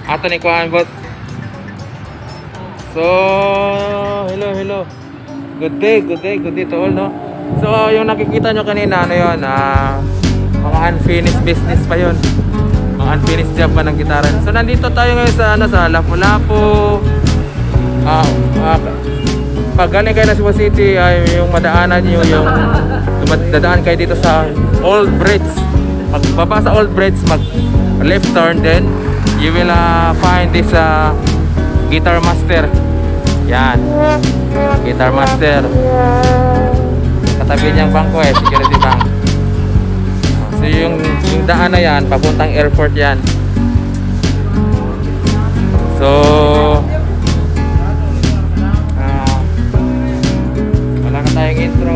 Ato ni kuan boss. So, hello. Good day to all, no? So, yung nakikita nyo kanina, ano yun, mga unfinished business pa yun. Mga unfinished job pa ng gitara. So, nandito tayo ngayon sa, sa Lapu-Lapu. Pag galing kayo na Cebu City, ay yung madaanan nyo, yung dadaan kayo dito sa Old Bridge. Pagbaba sa Old Bridge, mag left turn, then you will find this Guitar Master. Yan, Guitar Master. Katabi niyang bangko security bank. So yung daan na yan, papuntang airport yan. So wala na tayong intro,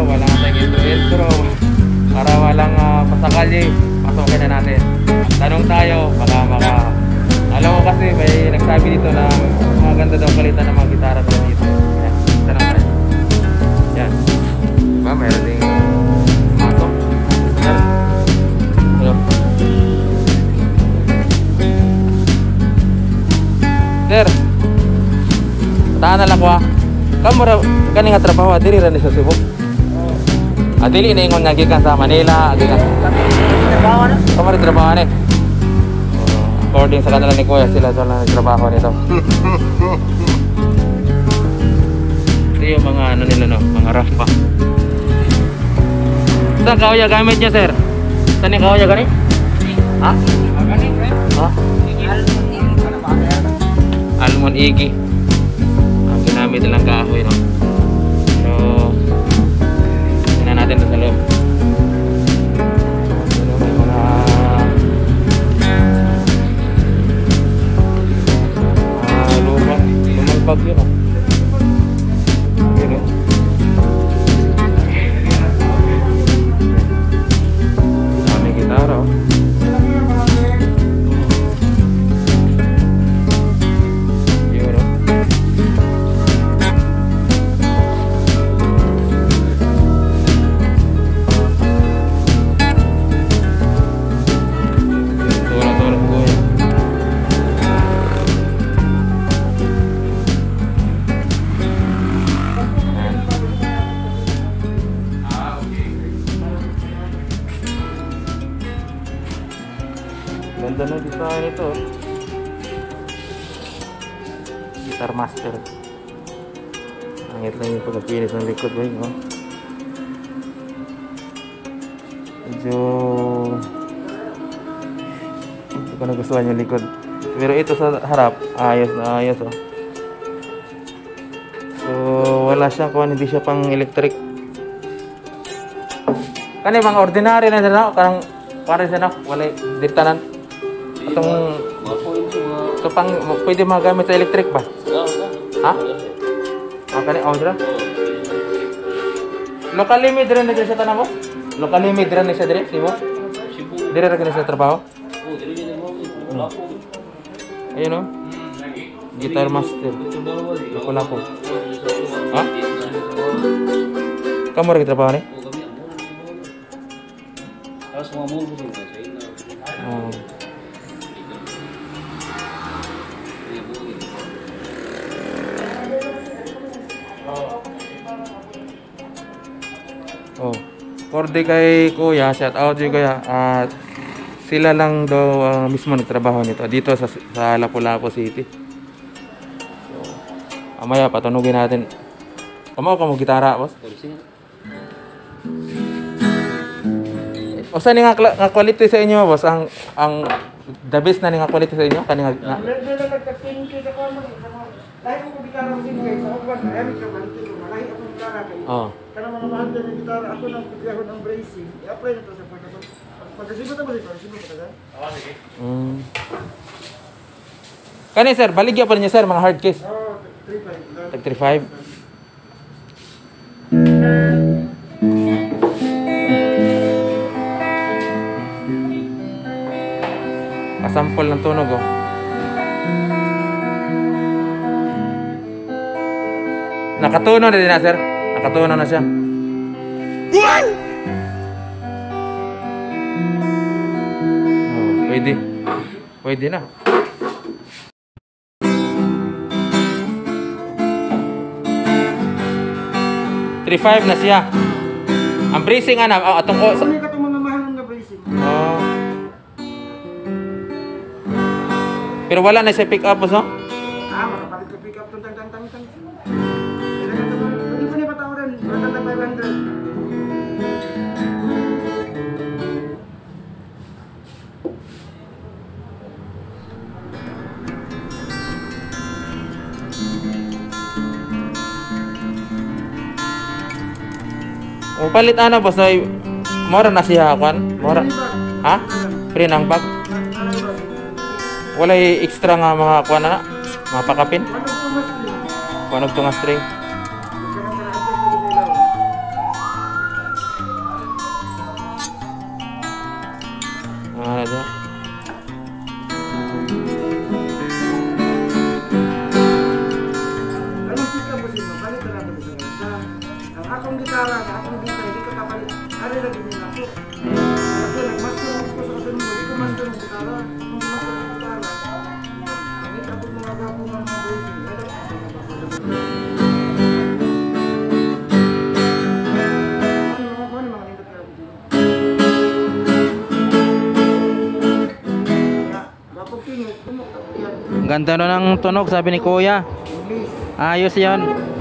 para walang pasakali, pasukin na natin. Tanong tayo, baka alam mo kasi may nagsabi dito na maganda daw palitan ng mga gitara dito. Yan, tanong tayo. Yan. Diba, mayroon ding maso. Hello. Sir, tahan na lang ko kamu kani nga trabaho diri ra ni sa Cebu. Dili na ingon nga gikan sa Manila, gikan. Trabaho na. Kamu trabaho ni. According sa kanila ni Kuya, sila doon na nagtrabaho nito. Ito yung mga ano nila, no? Mga rough pa. Saan kawaya gamit niya, sir? Saan yung kawaya gani? Ha? Ha? Almond Igi. Ang ginamit nilang kahoy, no? So, tingnan natin ito sa loob. Bagyo na. Dami gitara, oh. Yun, oh. Tulad ko yan. Ganda na design ito. Guitar Master. Angit lang yung pagkapinis ng likod ba yun, oh. Medyo hindi ko nagustuhan yung likod. Pero ito sa harap, ayos na ayos, oh. So wala siyang kuhan, hindi siya pang electric. Kani mga ordinary na dito, karang para siya na, wala ditanan. Ito pang pwede magamit sa electric ba? Ha? Kani audra? Local limit rin na siya tanamo? Local limit rin na siya dire, simo? Dire ra kini sa trabaho? Ayun, oh. Guitar Master. Lapu-Lapu. Ha? Kamu lagi trabaho ni? Oh. Oh, korde kay Kuya, shout out yung Kuya. Sila lang daw mismo nagtrabaho nito dito sa Lapu-Lapu City. So, amaya patunugin natin. Kamo gitara, boss? O saan nga quality sa inyo, boss? Ang the best na nga quality sa inyo kani nga. Oh. Karena mga mahal din yung gitara, ako nang pagkakon ng bracing, i-apply na ito sa pagkakon. Pagkasibot na ba ito? Pagkasibot pa taga? Oo, sige. Kani sir, baligya pa niya sir, mga hard case? Oo, 3.5. Tag 3.5? Pasampol ng tunog, oh. Nakatuno na din na sir. Nakatuno na siya. Oh, pwede. Pwede na. 3.5 na siya. Ang bracing ana atong Kung ka itong mamamahalan nga bracing. oh. Pero wala na siya pick up so? Makapalit ka pick up itong tang. Hindi pa niya patawaran. Matanda 500. O palit ana boss na mora na siya kwan? Mora. Ha? Free nang bag. Wala extra nga mga kwan na mga pakapin. Kunog to nga string. Ano dito? Anong pick-up mo siya? Balik ka natin sa isa. Ang akong gitara, ang akong gitara, hindi ka kapalit. Ari lagi din ako. Ako, nagmaster ako sa kasunod mo. Hindi ko master ng gitara. Kung master ng gitara, nakita ko mga gapo ng mga bracing. Ano mga nindot ka ako dito? Gapo pingit, kumukta ko yan. Ang ganda no ng tunog sabi ni Kuya. English. Ayos 'yan.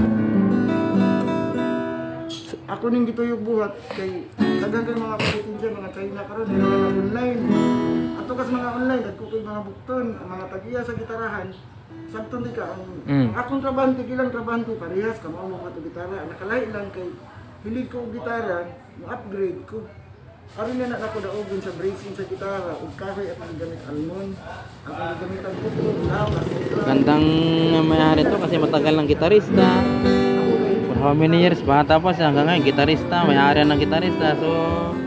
Ako ning gituyog buhat kay daghang mga kapitin siya mga China karon nila na online. Ato kas mga online dagko kay mga bukton, ang mga tagiya sa gitarahan. Sabton di ka ang akong trabante ilang trabante parehas ka mao mo ka gitara. Nakalahi lang kay hilig ko og gitara, mo upgrade ko. Aron na ako daogon sa bracing sa gitara ug kahoy at ang gamit almon. Ang gamitan ko lawas. Gandang mayari to kasi matagal ng gitarista. For how many years? Bata pa siya hanggang ngayon gitarista, may-ari ng gitarista. So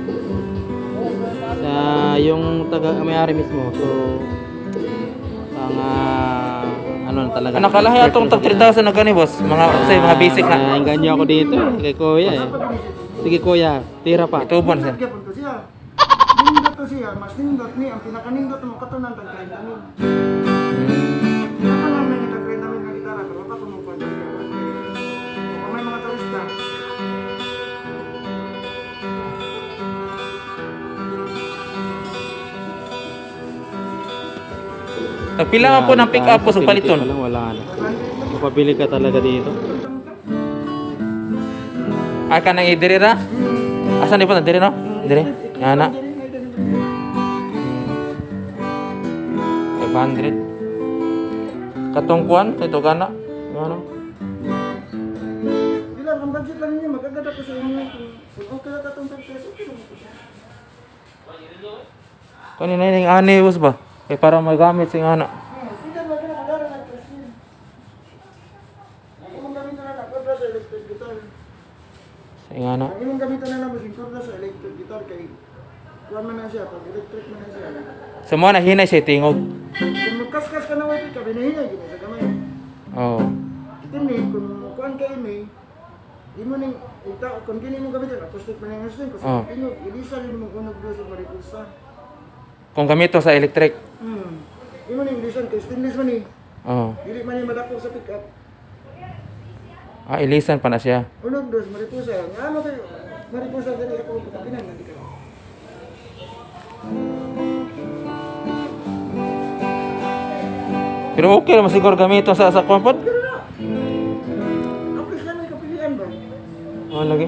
sa yung taga may-ari mismo. So ang ano na talaga. Nakalahi atong tag 3,000 na gani boss. Mga say mga basic na. Ganyo ako dito kay Kuya eh. Sige Kuya, tira pa. Itubon siya. Gyapon ko siya. Nindot to siya, mas nindot ni ang pinakanindot mo katunan tag 30 min. Ako lang may tag 30 min nga gitara pero pa mo pa siya. Kung may mga turista. Nagpila nga po ng pick up po sa paliton. Wala na. Mapabili ka talaga dito. Ay ka nang idiri ra? Asan di po na diri no? Diri. Yan na. 500. Katungkuan ito kana. Ano? Bilang ang budget lang niya magaganda ko sa inyo kung okay na katong peso okay lang ko siya. Kanina ning ani boss ba? Eh para magamit sing ana. Hindi mo gina magara na kasi. Ako mong gamitan na ako sa electric guitar. Sing ana. Ang imong gamitan na mo singkorda sa electric guitar kay kuan man na siya pag electric man na siya. Sa mo na hinay siya tingog. Kung magkaskas ka na wifi ka binahinay gid sa gamay. Oh. Kini kung kuan kay may imo ning ita kung kini mo gamitan acoustic man ang string kasi tingog ilisa rin mo unog do sa mariposa. Kung gamito sa electric. Imo ning ilisan kay stainless man ni. Oh. Dili man ni madako sa pick up. Ah, ilisan pa na siya. Unog dos mariposa. Nga mo kay mariposa dali ako pagpinan na di ka. Pero okay naman siguro gamito sa kumpot. Pero na. Ako isla may kapilian ba? Oh, lagi.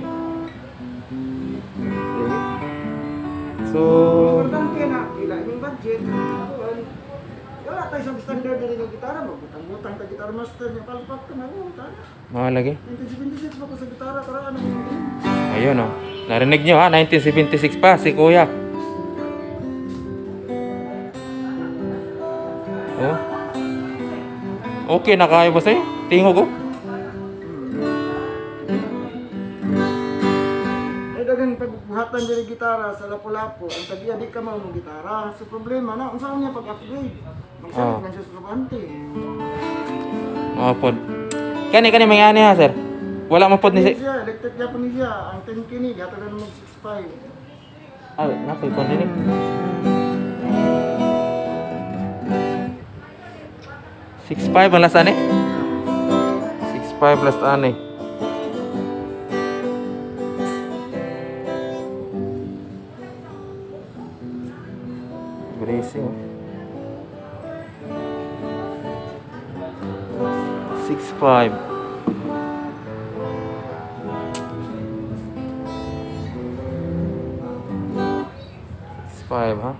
So, Importante na ila imong budget. Wala tayo sa standard dili ng gitara mo. Butang-butang ta guitar master niya palpak ka na mo ta. mga lagi. 1976 pa ko sa gitara para ano mo. Ayun oh. Narinig nyo ha, 1976 pa si Kuya. Oh. Okay na kayo ba sa'yo? Tingog oh. Ay dagang pagbuhatan diri gitara sa Lapu-Lapu, ang tagiya di ka mao mo gitara. So problema na unsa niya pag-upgrade. Magsalit man siya sa trabante. Oh, pod. Kani mayani ha, sir. Wala mo pod ni si... Siya electric Japan niya, ang 10 kini gatagan mo 65. Ah, napay kon ni. 65 ang last ani? 65 last ani. 6.5. 6.5, ha?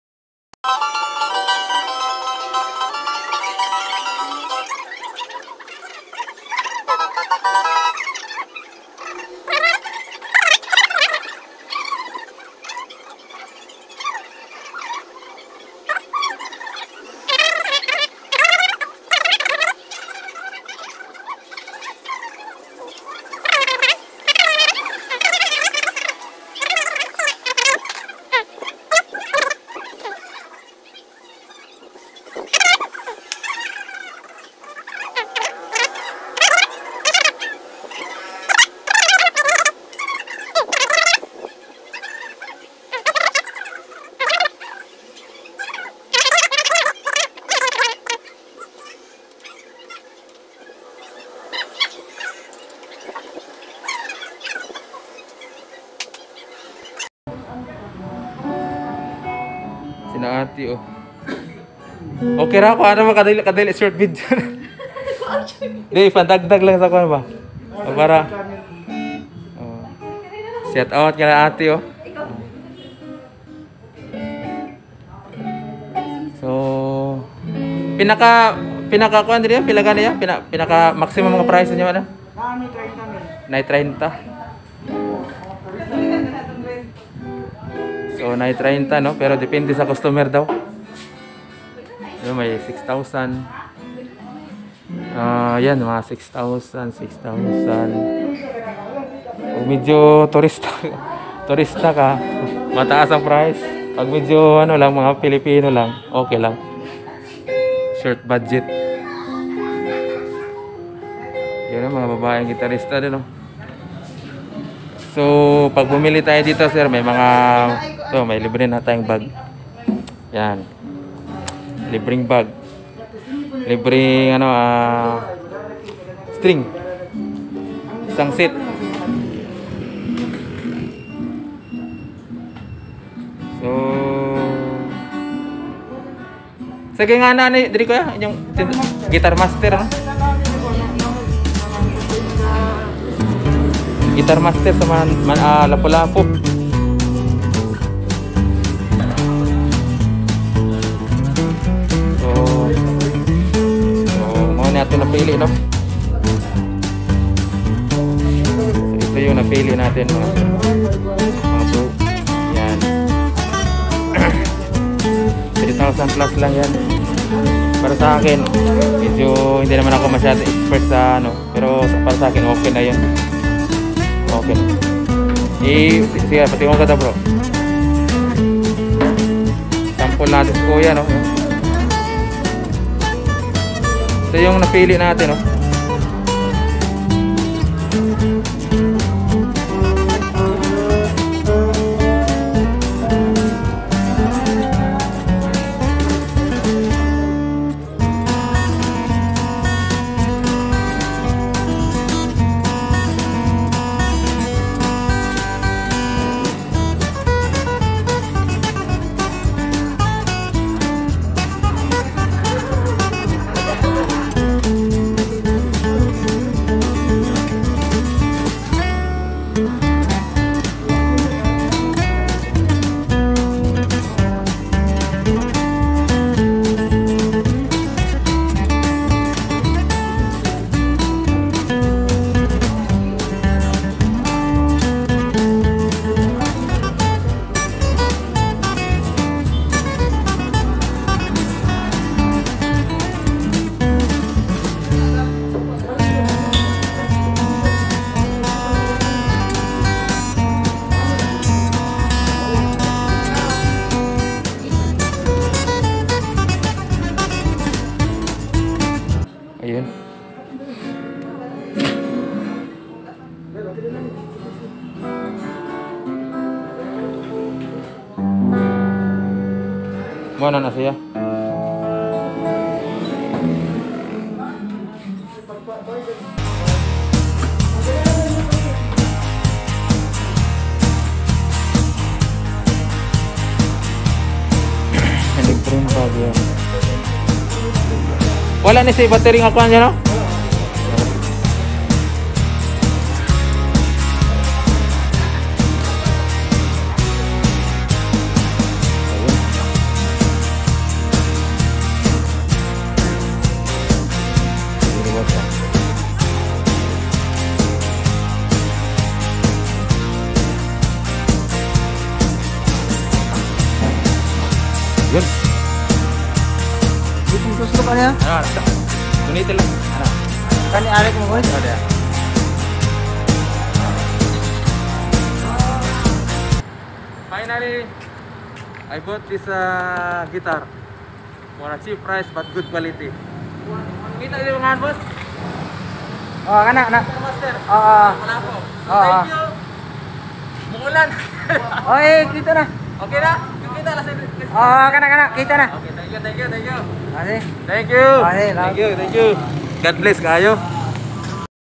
Sina ate, oh. Okay ra ako, ano makadali short video. Di, pandagdag lang sa kuwan ba? O para oh. Shout out kay ate, oh. So, pinaka kuan diri, pilagan niya, pinaka maximum mga price niyo ano? Kami 30 mil. Nay 30. So, nay 30, no? Pero depende sa customer daw. Yung may 6,000. Yan, mga 6,000, 6,000. Pag medyo turista ka, mataas ang price. Pag medyo ano lang, mga Pilipino lang, okay lang. Short budget. Yun ang mga babaeng gitarista din, no? So, pag bumili tayo dito, sir, may mga may libre na tayong bag. Yan. Libreng bag. Libreng string. Isang set. So, sige nga na ni diri ko ya, yung Guitar Master, no? Guitar Master sa Lapu-Lapu. So mo na ito napili, no? So, ito yung napili natin, mga bro. Yan. 3,000 plus lang yan. Para sa akin, medyo hindi naman ako masyado expert sa pero para sa akin okay na yun. Okay. Sige, pati mo ka ta, bro. Sample natin sa kuya, no? Ito yung napili natin, no? Ayun. Mana na siya? Wala ni si battery nga kuan niya, no? ano yun? Ano? Gunitin lang. Ano? Kan Arik mo gunit? Ada. Finally, I bought this guitar for a cheap price but good quality. Kita ini mga boss. Oh, kana na. Master. Oo. Wala po. Oo. Thank you. Mungulan. Oh, kita na. Okay na? Kita na sa. Oh, kana kita na. Okay, thank you. Kasi. Thank you. Okay, Thank you. God bless kayo.